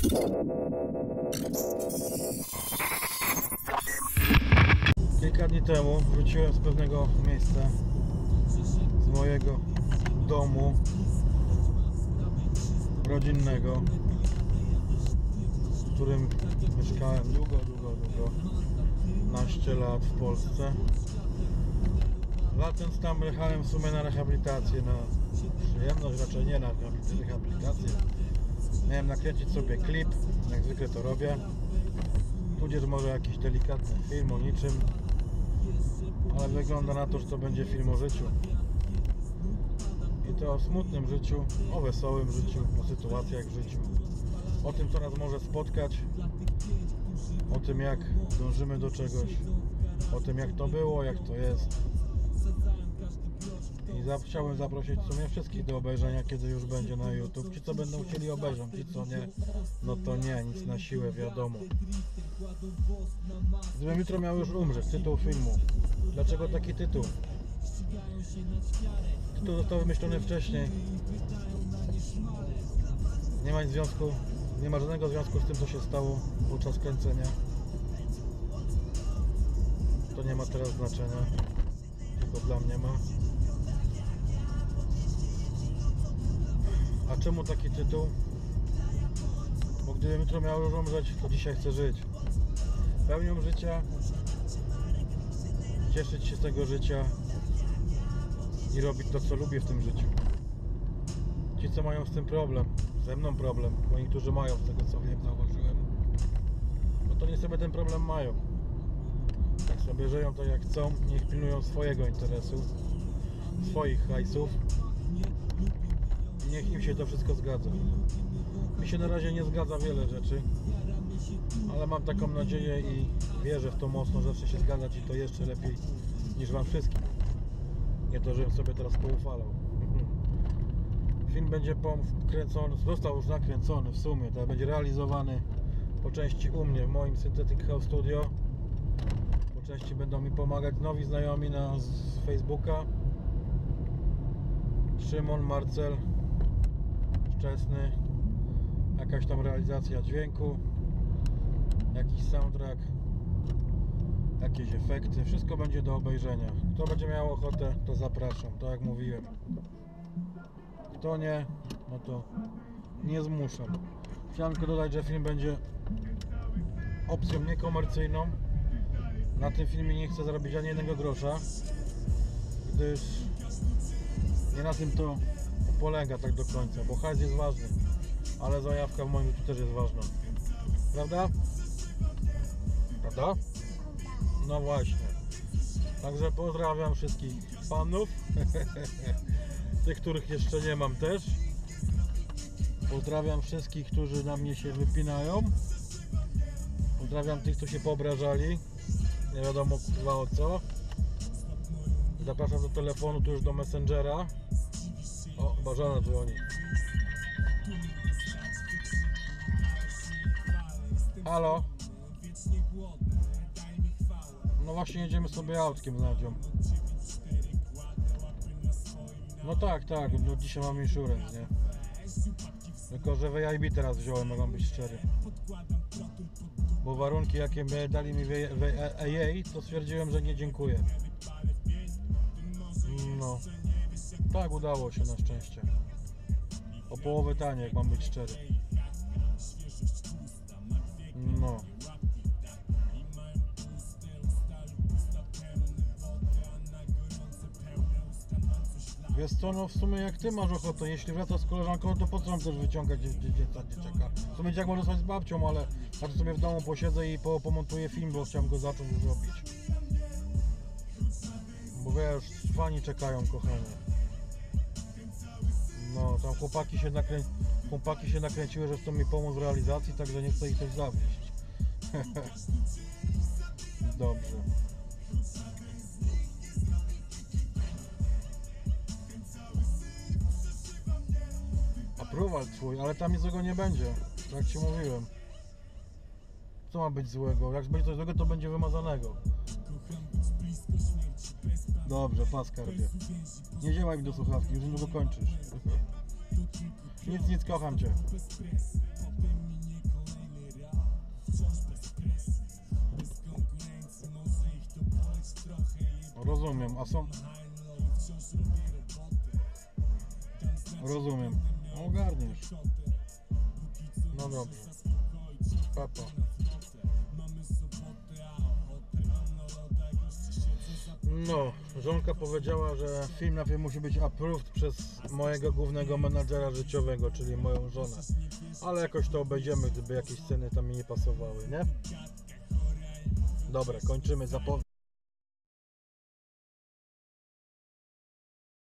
Kilka dni temu wróciłem z pewnego miejsca, z mojego domu rodzinnego, w którym mieszkałem długo, 12 lat w Polsce. Latem tam jechałem w sumie na rehabilitację, na przyjemność, raczej nie na rehabilitację. Miałem nakręcić sobie klip, jak zwykle to robię, tudzież może jakiś delikatny film o niczym, ale wygląda na to, że to będzie film o życiu. I to o smutnym życiu, o wesołym życiu, o sytuacjach w życiu, o tym, co nas może spotkać, o tym, jak dążymy do czegoś, o tym, jak to było, jak to jest. I chciałem zaprosić w sumie wszystkich do obejrzenia, kiedy już będzie na YouTube. Ci, co będą chcieli, obejrzą, ci, co nie, no to nie, nic na siłę, wiadomo. Gdybym jutro miał już umrzeć, tytuł filmu. Dlaczego taki tytuł? Tytuł został wymyślony wcześniej. Nie ma nic związku, nie ma żadnego związku z tym, co się stało podczas kręcenia. To nie ma teraz znaczenia, tylko dla mnie ma. A czemu taki tytuł? Bo gdybym jutro miał już umrzeć, to dzisiaj chcę żyć. Pełnią życia, cieszyć się z tego życia i robić to, co lubię w tym życiu. Ci, co mają z tym problem, ze mną problem, bo niektórzy mają, z tego co wiem, zauważyłem, no to nie sobie ten problem mają. Jak sobie żyją tak jak chcą, niech pilnują swojego interesu, swoich hajsów. Niech im się to wszystko zgadza. Mi się na razie nie zgadza wiele rzeczy, ale mam taką nadzieję i wierzę w to mocno, że się zgadzać i to jeszcze lepiej niż wam wszystkim. Nie to, żebym sobie teraz poufalał. Film będzie kręcony, został już nakręcony w sumie, to będzie realizowany po części u mnie w moim Synthetic House Studio. Po części będą mi pomagać nowi znajomi z Facebooka. Szymon, Marcel, Szczesny, jakaś tam realizacja dźwięku, jakiś soundtrack, jakieś efekty, wszystko będzie do obejrzenia. Kto będzie miał ochotę, to zapraszam, tak jak mówiłem. Kto nie, no to nie zmuszam. Chciałem tylko dodać, że film będzie opcją niekomercyjną. Na tym filmie nie chcę zarobić ani jednego grosza, gdyż nie na tym to polega tak do końca, bo hajs jest ważny, ale zajawka w moim życiu też jest ważna. Prawda? Prawda? No właśnie. Także pozdrawiam wszystkich fanów. Tych, których jeszcze nie mam też. Pozdrawiam wszystkich, którzy na mnie się wypinają. Pozdrawiam tych, co się poobrażali. Nie wiadomo kurwa o co. Zapraszam do telefonu, tu już do Messengera. O, chyba żona dzwoni. Halo? No właśnie jedziemy sobie autkiem z Nadzią. No tak, no dzisiaj mam insurance, nie? Tylko, że VIB teraz wziąłem, mogę być szczery. Bo warunki, jakie dali mi AA, to stwierdziłem, że nie dziękuję. No. Tak, udało się na szczęście. O połowę taniej, jak mam być szczery. No. Wiesz co, no w sumie jak ty masz ochotę, jeśli wracasz z koleżanką, to po co mam też wyciągać dzieciaka? W sumie dzieciak może stać z babcią, ale tak sobie w domu posiedzę i pomontuję film, bo chciałem go zacząć już robić. Bo wiesz, fani czekają, kochanie. No, tam chłopaki się nakręciły, że chcą mi pomóc w realizacji, także nie chcę ich też zawieść. Dobrze. Approval twój, ale tam nic złego nie będzie, jak ci mówiłem. Co ma być złego? Jak będzie coś złego, to będzie wymazanego. Dobrze, pas skarbie. Nie działaj mi do słuchawki, już niedługo kończysz. Nic, kocham cię. Rozumiem, a są... Rozumiem. Ogarniesz. No dobrze. Papa. No, żonka powiedziała, że film najpierw musi być approved przez mojego głównego menadżera życiowego, czyli moją żonę. Ale jakoś to obejdziemy, gdyby jakieś sceny tam mi nie pasowały, nie? Dobra, kończymy zapowiedź.